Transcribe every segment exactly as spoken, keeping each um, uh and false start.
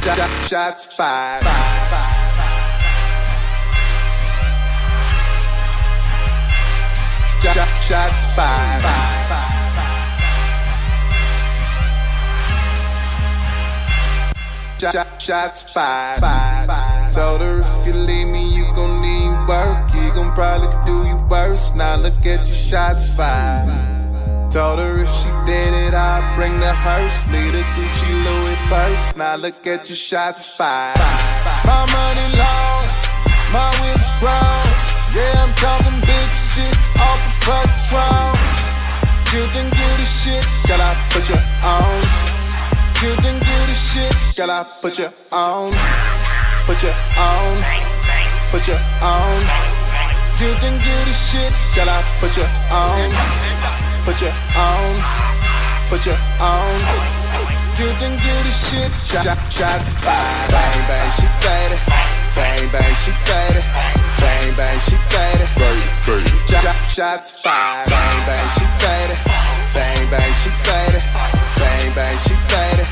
Shots fired. Shots fired. Shots fired. Told her if you leave me, you gon' need work. He gon' probably do you worse. Now look at your shots fired. Told her if she did it, I'd bring the hearse. Leave the Gucci Louis purse. Now look at your shots fired. My money long, my whip's grown. Yeah, I'm talking big shit off a Patron. You didn't get the shit, girl, I put you on. You didn't get the shit, girl, I put you on. Put you on, put you on. You didn't get the shit, girl, I put you on. Put you on, put you on. You didn't get the shit. Shots fired. Bang bang, she faded. Bang bang, she faded. Bang bang, she faded. Shots fired. Bang bang, she faded. Bang bang, she faded. Bang bang, she faded.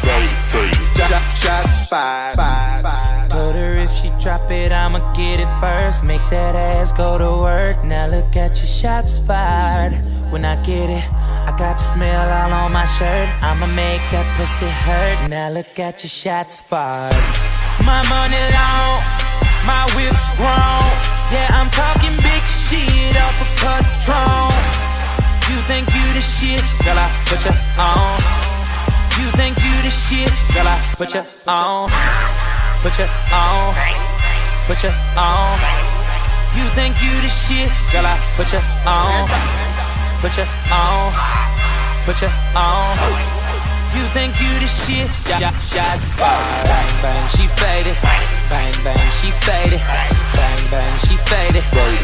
Shots fired. Told her if she drop it, I'ma get it first. Make that ass go to work. Now look at your shots fired. When I get it, I got the smell all on my shirt. I'ma make that pussy hurt. Now look at your shots fired. My money long, my whip's grown. Yeah, I'm talking big shit off a Patron. You think you the shit, girl, I put you on. You think you the shit, girl, I put you on. Put you on, put you on. You think you the shit, girl, I put you on. Put you on, put you on. You think you the shit, shots fired. Bang bang, she faded. Bang bang, she faded. Bang bang, she faded.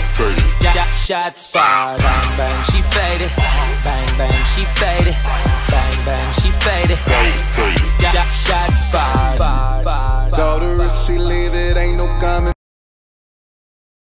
Shots fired. Bang bang, she faded. Bang bang, she faded. Bang bang, she faded. Shots fired. Told her if she leave it, ain't no coming